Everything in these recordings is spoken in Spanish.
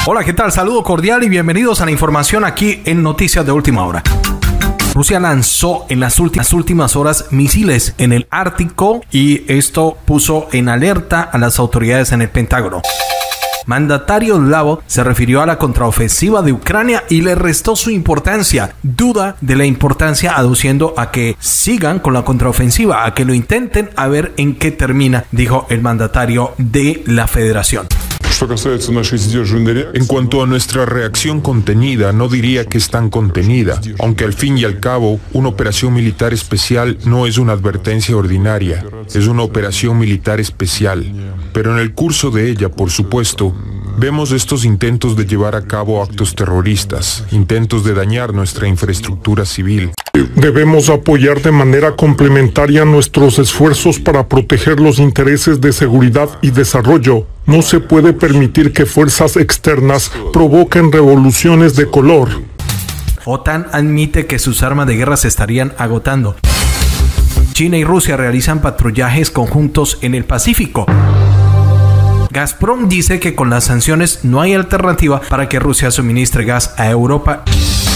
Hola, ¿qué tal? Saludo cordial y bienvenidos a la información aquí en Noticias de Última Hora. Rusia lanzó en las últimas horas misiles en el Ártico y esto puso en alerta a las autoridades en el Pentágono. Mandatario eslavo se refirió a la contraofensiva de Ucrania y le restó su importancia. Duda de la importancia, aduciendo a que sigan con la contraofensiva, a que lo intenten, a ver en qué termina, dijo el mandatario de la Federación. En cuanto a nuestra reacción contenida, no diría que es tan contenida, aunque al fin y al cabo, una operación militar especial no es una advertencia ordinaria, es una operación militar especial. Pero en el curso de ella, por supuesto, vemos estos intentos de llevar a cabo actos terroristas, intentos de dañar nuestra infraestructura civil. Debemos apoyar de manera complementaria nuestros esfuerzos para proteger los intereses de seguridad y desarrollo. No se puede permitir que fuerzas externas provoquen revoluciones de color. OTAN admite que sus armas de guerra se estarían agotando. China y Rusia realizan patrullajes conjuntos en el Pacífico. Gazprom dice que con las sanciones no hay alternativa para que Rusia suministre gas a Europa.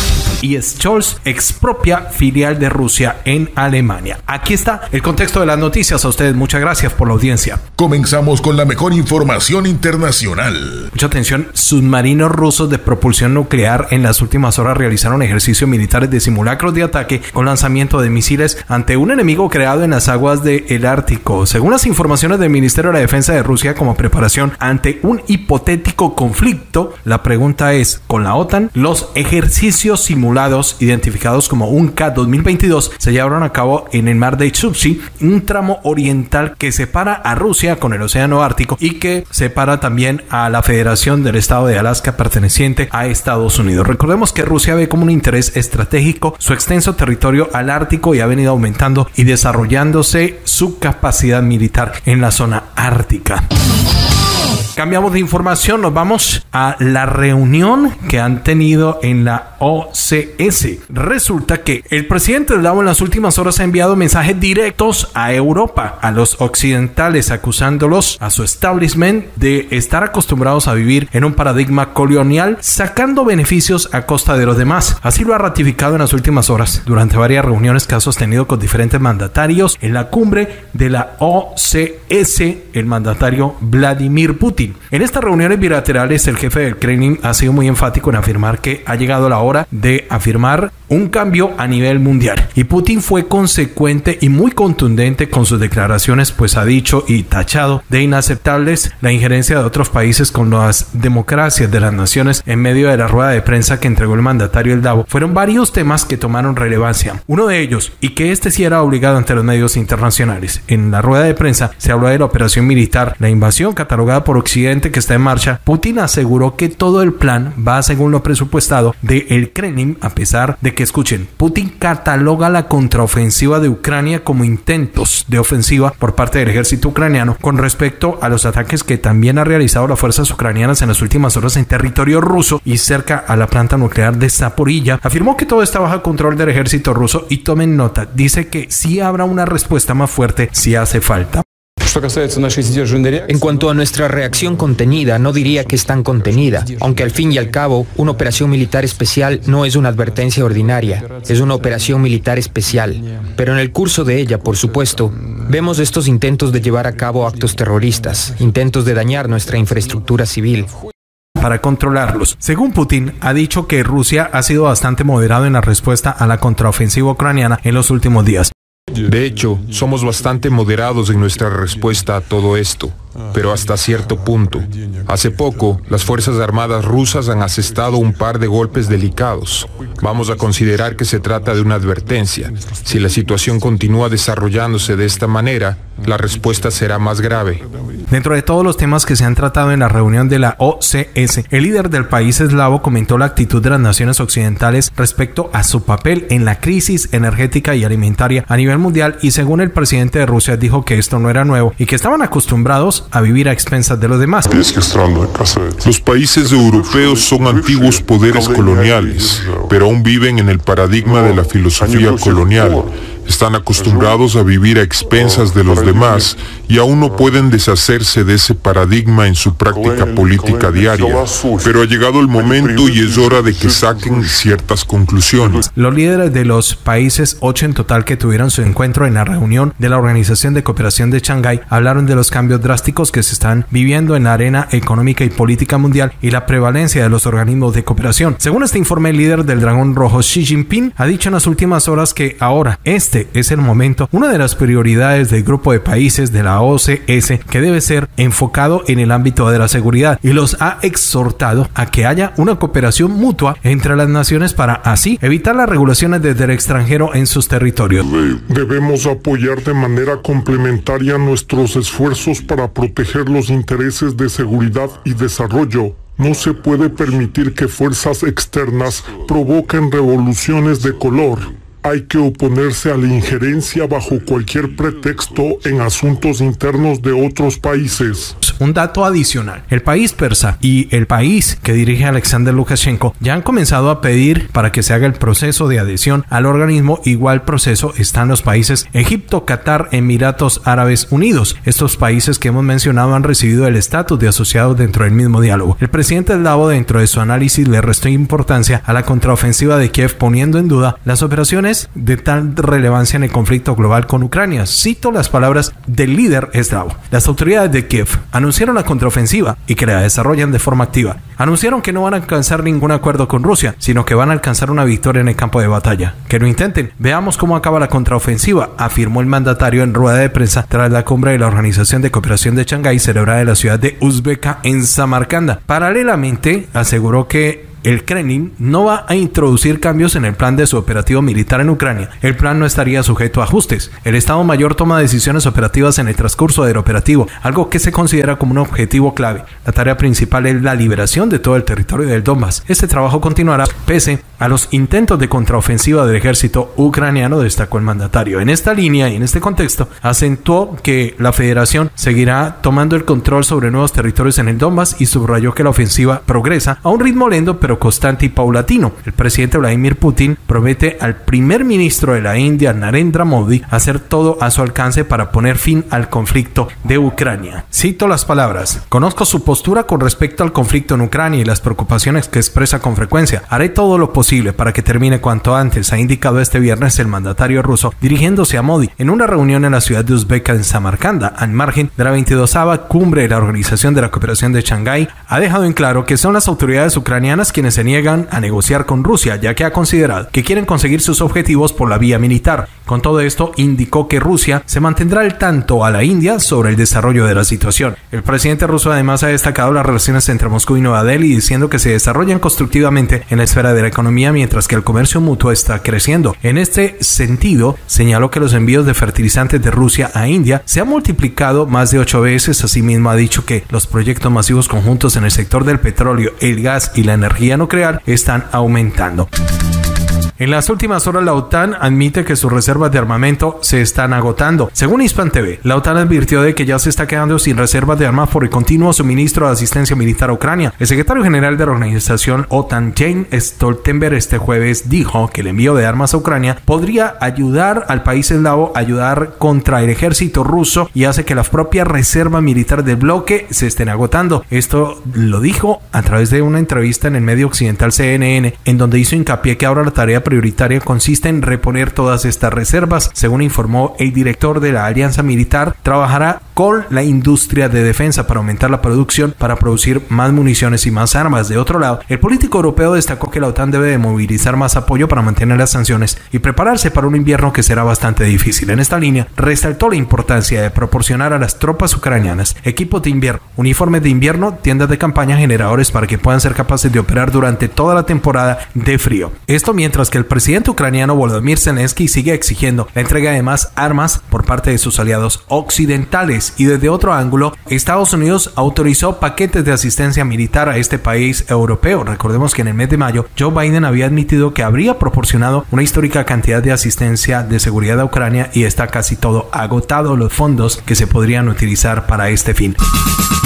Y Scholz expropia filial de Rusia en Alemania. Aquí está el contexto de las noticias. A ustedes muchas gracias por la audiencia. Comenzamos con la mejor información internacional. Mucha atención, submarinos rusos de propulsión nuclear en las últimas horas realizaron ejercicios militares de simulacros de ataque con lanzamiento de misiles ante un enemigo creado en las aguas del Ártico. Según las informaciones del Ministerio de la Defensa de Rusia, como preparación ante un hipotético conflicto, la pregunta es, ¿con la OTAN? Los ejercicios simulados identificados como UNCA 2022 se llevaron a cabo en el mar de Chukchi, un tramo oriental que separa a Rusia con el océano Ártico y que separa también a la Federación del Estado de Alaska perteneciente a Estados Unidos. Recordemos que Rusia ve como un interés estratégico su extenso territorio al Ártico y ha venido aumentando y desarrollándose su capacidad militar en la zona ártica. Cambiamos de información, nos vamos a la reunión que han tenido en la OCS. Resulta que el presidente eslavo en las últimas horas ha enviado mensajes directos a Europa, a los occidentales, acusándolos a su establishment de estar acostumbrados a vivir en un paradigma colonial, sacando beneficios a costa de los demás. Así lo ha ratificado en las últimas horas, durante varias reuniones que ha sostenido con diferentes mandatarios en la cumbre de la OCS, el mandatario Vladimir Putin. En estas reuniones bilaterales, el jefe del Kremlin ha sido muy enfático en afirmar que ha llegado la hora de afirmar un cambio a nivel mundial. Y Putin fue consecuente y muy contundente con sus declaraciones, pues ha dicho y tachado de inaceptables la injerencia de otros países con las democracias de las naciones. En medio de la rueda de prensa que entregó el mandatario eslavo, fueron varios temas que tomaron relevancia. Uno de ellos, y que este sí era obligado ante los medios internacionales. En la rueda de prensa se habló de la operación militar, la invasión catalogada por Occidente que está en marcha. Putin aseguró que todo el plan va según lo presupuestado del Kremlin, a pesar de que, escuchen, Putin cataloga la contraofensiva de Ucrania como intentos de ofensiva por parte del ejército ucraniano con respecto a los ataques que también ha realizado las fuerzas ucranianas en las últimas horas en territorio ruso y cerca a la planta nuclear de Zaporilla. Afirmó que todo está bajo control del ejército ruso y tomen nota, dice que sí habrá una respuesta más fuerte si hace falta. En cuanto a nuestra reacción contenida, no diría que es tan contenida, aunque al fin y al cabo, una operación militar especial no es una advertencia ordinaria, es una operación militar especial. Pero en el curso de ella, por supuesto, vemos estos intentos de llevar a cabo actos terroristas, intentos de dañar nuestra infraestructura civil. Para controlarlos. Según Putin, ha dicho que Rusia ha sido bastante moderado en la respuesta a la contraofensiva ucraniana en los últimos días. De hecho, somos bastante moderados en nuestra respuesta a todo esto, pero hasta cierto punto. Hace poco, las Fuerzas Armadas rusas han asestado un par de golpes delicados. Vamos a considerar que se trata de una advertencia. Si la situación continúa desarrollándose de esta manera, la respuesta será más grave. Dentro de todos los temas que se han tratado en la reunión de la OCS, el líder del país eslavo comentó la actitud de las naciones occidentales respecto a su papel en la crisis energética y alimentaria a nivel mundial, y según el presidente de Rusia dijo que esto no era nuevo y que estaban acostumbrados a vivir a expensas de los demás. Los países europeos son antiguos poderes coloniales, pero aún viven en el paradigma de la filosofía colonial. Están acostumbrados a vivir a expensas de los demás y aún no pueden deshacerse de ese paradigma en su práctica política diaria. Pero ha llegado el momento y es hora de que saquen ciertas conclusiones. Los líderes de los países, 8 en total, que tuvieron su encuentro en la reunión de la Organización de Cooperación de Shanghái, hablaron de los cambios drásticos que se están viviendo en la arena económica y política mundial y la prevalencia de los organismos de cooperación. Según este informe, el líder del Dragón Rojo, Xi Jinping, ha dicho en las últimas horas que ahora este es el momento, una de las prioridades del grupo de países de la OCS, que debe ser enfocado en el ámbito de la seguridad, y los ha exhortado a que haya una cooperación mutua entre las naciones para así evitar las regulaciones desde el extranjero en sus territorios. Debemos apoyar de manera complementaria nuestros esfuerzos para proteger los intereses de seguridad y desarrollo. No se puede permitir que fuerzas externas provoquen revoluciones de color. Hay que oponerse a la injerencia bajo cualquier pretexto en asuntos internos de otros países. Un dato adicional: el país persa y el país que dirige Alexander Lukashenko ya han comenzado a pedir para que se haga el proceso de adhesión al organismo. Igual proceso están los países Egipto, Qatar, Emiratos Árabes Unidos. Estos países que hemos mencionado han recibido el estatus de asociados dentro del mismo diálogo. El presidente eslavo, dentro de su análisis, le restó importancia a la contraofensiva de Kiev, poniendo en duda las operaciones de tal relevancia en el conflicto global con Ucrania. Cito las palabras del líder eslavo: las autoridades de Kiev anunciaron la contraofensiva y que la desarrollan de forma activa. Anunciaron que no van a alcanzar ningún acuerdo con Rusia, sino que van a alcanzar una victoria en el campo de batalla. Que lo intenten. Veamos cómo acaba la contraofensiva, afirmó el mandatario en rueda de prensa tras la cumbre de la Organización de Cooperación de Shanghái, celebrada en la ciudad de Uzbeka, en Samarcanda. Paralelamente, aseguró que el Kremlin no va a introducir cambios en el plan de su operativo militar en Ucrania. El plan no estaría sujeto a ajustes. El Estado Mayor toma decisiones operativas en el transcurso del operativo, algo que se considera como un objetivo clave. La tarea principal es la liberación de todo el territorio del Donbass. Este trabajo continuará pese a los intentos de contraofensiva del ejército ucraniano, destacó el mandatario. En esta línea y en este contexto, acentuó que la federación seguirá tomando el control sobre nuevos territorios en el Donbass y subrayó que la ofensiva progresa a un ritmo lento pero constante y paulatino. El presidente Vladimir Putin promete al primer ministro de la India, Narendra Modi, hacer todo a su alcance para poner fin al conflicto de Ucrania. Cito las palabras: conozco su postura con respecto al conflicto en Ucrania y las preocupaciones que expresa con frecuencia. Haré todo lo posible para que termine cuanto antes, ha indicado este viernes el mandatario ruso, dirigiéndose a Modi en una reunión en la ciudad de Uzbeka, en Samarcanda, al margen de la 22ª cumbre de la Organización de la Cooperación de Shanghái. Ha dejado en claro que son las autoridades ucranianas quienes se niegan a negociar con Rusia, ya que ha considerado que quieren conseguir sus objetivos por la vía militar. Con todo esto, indicó que Rusia se mantendrá al tanto a la India sobre el desarrollo de la situación. El presidente ruso además ha destacado las relaciones entre Moscú y Nueva Delhi, diciendo que se desarrollan constructivamente en la esfera de la economía, mientras que el comercio mutuo está creciendo. En este sentido, señaló que los envíos de fertilizantes de Rusia a India se han multiplicado más de 8 veces. Asimismo, ha dicho que los proyectos masivos conjuntos en el sector del petróleo, el gas y la energía nuclear están aumentando. En las últimas horas, la OTAN admite que sus reservas de armamento se están agotando. Según Hispan TV, la OTAN advirtió de que ya se está quedando sin reservas de armas por el continuo suministro de asistencia militar a Ucrania. El secretario general de la organización OTAN, Jens Stoltenberg, este jueves dijo que el envío de armas a Ucrania podría ayudar al país eslavo a ayudar contra el ejército ruso y hace que las propias reservas militares del bloque se estén agotando. Esto lo dijo a través de una entrevista en el medio occidental CNN, en donde hizo hincapié que ahora la tarea prioritaria consiste en reponer todas estas reservas. Según informó el director de la alianza militar, trabajará con la industria de defensa para aumentar la producción, para producir más municiones y más armas. De otro lado, el político europeo destacó que la OTAN debe de movilizar más apoyo para mantener las sanciones y prepararse para un invierno que será bastante difícil. En esta línea, resaltó la importancia de proporcionar a las tropas ucranianas equipos de invierno, uniformes de invierno, tiendas de campaña, generadores para que puedan ser capaces de operar durante toda la temporada de frío. Esto mientras que el presidente ucraniano Volodymyr Zelensky sigue exigiendo la entrega de más armas por parte de sus aliados occidentales. Y desde otro ángulo, Estados Unidos autorizó paquetes de asistencia militar a este país europeo. Recordemos que en el mes de mayo, Joe Biden había admitido que habría proporcionado una histórica cantidad de asistencia de seguridad a Ucrania y está casi todo agotado los fondos que se podrían utilizar para este fin.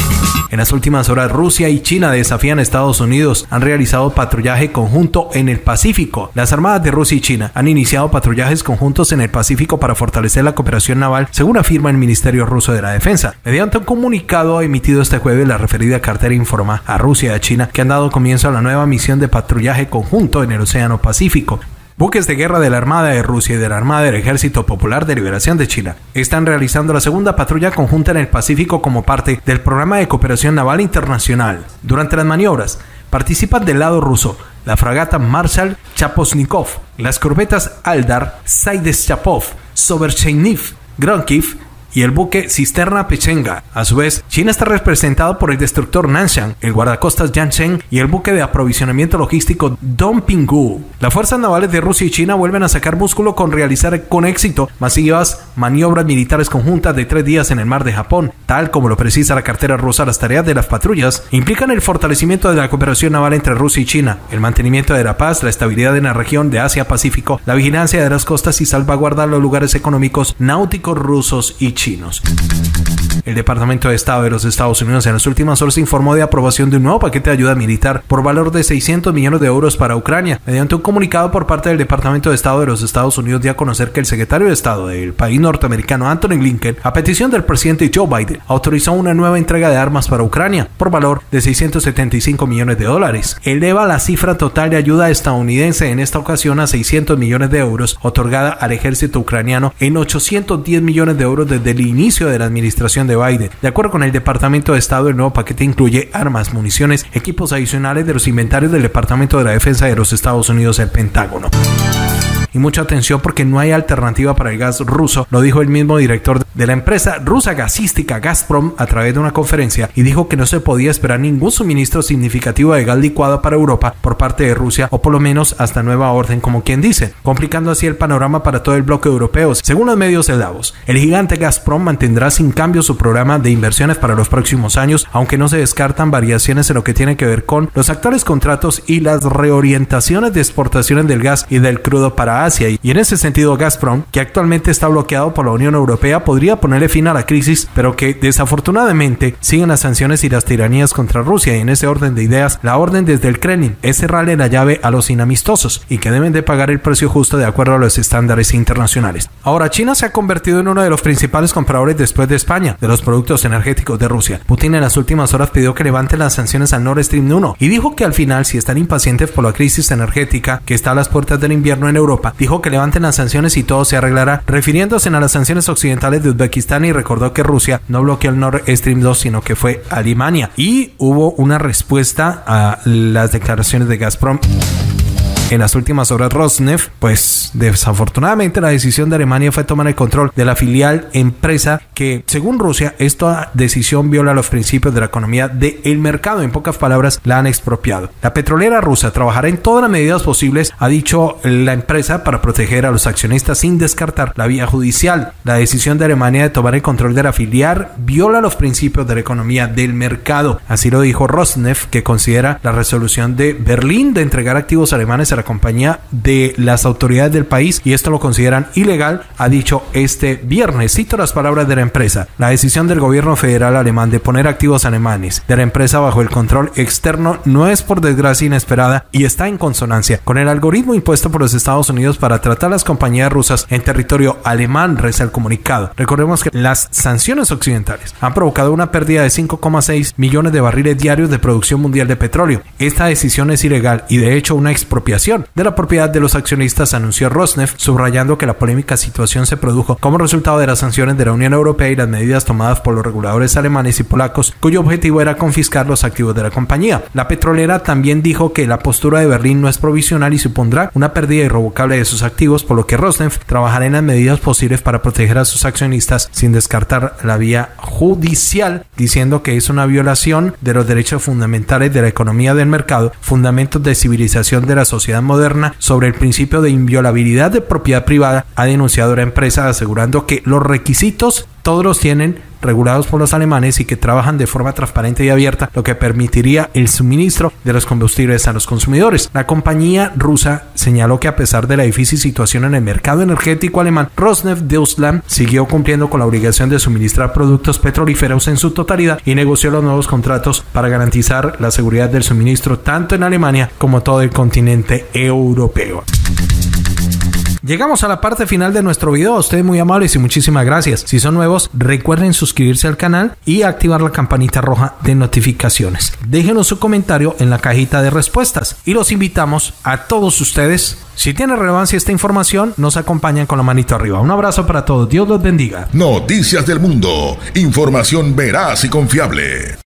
En las últimas horas, Rusia y China desafían a Estados Unidos. Han realizado patrullaje conjunto en el Pacífico. Las armadas de Rusia y China han iniciado patrullajes conjuntos en el Pacífico para fortalecer la cooperación naval, según afirma el Ministerio Ruso de la Defensa. Mediante un comunicado emitido este jueves, la referida cartera informa a Rusia y a China que han dado comienzo a la nueva misión de patrullaje conjunto en el Océano Pacífico. Buques de guerra de la Armada de Rusia y de la Armada del Ejército Popular de Liberación de China están realizando la segunda patrulla conjunta en el Pacífico como parte del Programa de Cooperación Naval Internacional. Durante las maniobras, participan del lado ruso la fragata Marshal Chaposnikov, las corbetas Aldar, Saidestchapov, Sobercheniv, Gronkiv y el buque Cisterna Pechenga. A su vez, China está representado por el destructor Nanshan, el guardacostas Yancheng y el buque de aprovisionamiento logístico Dongpinggu. Las fuerzas navales de Rusia y China vuelven a sacar músculo con realizar con éxito masivas maniobras militares conjuntas de 3 días en el mar de Japón. Tal como lo precisa la cartera rusa, las tareas de las patrullas implican el fortalecimiento de la cooperación naval entre Rusia y China, el mantenimiento de la paz, la estabilidad en la región de Asia-Pacífico, la vigilancia de las costas y salvaguardar los lugares económicos náuticos rusos y chinos. El Departamento de Estado de los Estados Unidos en las últimas horas informó de aprobación de un nuevo paquete de ayuda militar por valor de 600 millones de euros para Ucrania. Mediante un comunicado por parte del Departamento de Estado de los Estados Unidos dio a conocer que el secretario de Estado del país norteamericano, Anthony Blinken, a petición del presidente Joe Biden, autorizó una nueva entrega de armas para Ucrania por valor de 675 millones de dólares. Eleva la cifra total de ayuda estadounidense en esta ocasión a 600 millones de euros otorgada al ejército ucraniano en 810 millones de euros desde el inicio de la administración de Biden. De acuerdo con el Departamento de Estado, el nuevo paquete incluye armas, municiones, equipos adicionales de los inventarios del Departamento de la Defensa de los Estados Unidos, el Pentágono. Y mucha atención porque no hay alternativa para el gas ruso, lo dijo el mismo director de la empresa rusa gasística Gazprom a través de una conferencia, y dijo que no se podía esperar ningún suministro significativo de gas licuado para Europa por parte de Rusia, o por lo menos hasta nueva orden, como quien dice, complicando así el panorama para todo el bloque europeo. Según los medios de Davos, el gigante Gazprom mantendrá sin cambio su programa de inversiones para los próximos años, aunque no se descartan variaciones en lo que tiene que ver con los actuales contratos y las reorientaciones de exportaciones del gas y del crudo para Asia. Y en ese sentido, Gazprom, que actualmente está bloqueado por la Unión Europea, podría ponerle fin a la crisis, pero que desafortunadamente siguen las sanciones y las tiranías contra Rusia. Y en ese orden de ideas, la orden desde el Kremlin es cerrarle la llave a los inamistosos y que deben de pagar el precio justo de acuerdo a los estándares internacionales. Ahora, China se ha convertido en uno de los principales compradores después de España de los productos energéticos de Rusia. Putin en las últimas horas pidió que levanten las sanciones al Nord Stream 1 y dijo que al final, si están impacientes por la crisis energética que está a las puertas del invierno en Europa, dijo que levanten las sanciones y todo se arreglará, refiriéndose a las sanciones occidentales de Uzbekistán, y recordó que Rusia no bloqueó el Nord Stream 2, sino que fue Alemania. Y hubo una respuesta a las declaraciones de Gazprom. En las últimas horas, Rosneft, pues desafortunadamente la decisión de Alemania fue tomar el control de la filial empresa que, según Rusia, esta decisión viola los principios de la economía del mercado. En pocas palabras, la han expropiado. La petrolera rusa trabajará en todas las medidas posibles, ha dicho la empresa, para proteger a los accionistas sin descartar la vía judicial. La decisión de Alemania de tomar el control de la filial viola los principios de la economía del mercado. Así lo dijo Rosneft, que considera la resolución de Berlín de entregar activos alemanes a la compañía de las autoridades del país, y esto lo consideran ilegal, ha dicho este viernes. Cito las palabras de la empresa: la decisión del gobierno federal alemán de poner activos alemanes de la empresa bajo el control externo no es, por desgracia, inesperada y está en consonancia con el algoritmo impuesto por los Estados Unidos para tratar las compañías rusas en territorio alemán, reza el comunicado. Recordemos que las sanciones occidentales han provocado una pérdida de 5,6 millones de barriles diarios de producción mundial de petróleo. Esta decisión es ilegal y de hecho una expropiación de la propiedad de los accionistas, anunció Rosneft, subrayando que la polémica situación se produjo como resultado de las sanciones de la Unión Europea y las medidas tomadas por los reguladores alemanes y polacos, cuyo objetivo era confiscar los activos de la compañía. La petrolera también dijo que la postura de Berlín no es provisional y supondrá una pérdida irrevocable de sus activos, por lo que Rosneft trabajará en las medidas posibles para proteger a sus accionistas sin descartar la vía judicial, diciendo que es una violación de los derechos fundamentales de la economía del mercado, fundamentos de civilización de la sociedad moderna, sobre el principio de inviolabilidad de propiedad privada, ha denunciado la empresa, asegurando que los requisitos todos los tienen regulados por los alemanes y que trabajan de forma transparente y abierta, lo que permitiría el suministro de los combustibles a los consumidores. La compañía rusa señaló que a pesar de la difícil situación en el mercado energético alemán, Rosneft Deutschland siguió cumpliendo con la obligación de suministrar productos petrolíferos en su totalidad y negoció los nuevos contratos para garantizar la seguridad del suministro tanto en Alemania como todo el continente europeo. Llegamos a la parte final de nuestro video. A ustedes muy amables y muchísimas gracias. Si son nuevos, recuerden suscribirse al canal y activar la campanita roja de notificaciones. Déjenos su comentario en la cajita de respuestas y los invitamos a todos ustedes. Si tiene relevancia esta información, nos acompañan con la manito arriba. Un abrazo para todos. Dios los bendiga. Noticias del mundo. Información veraz y confiable.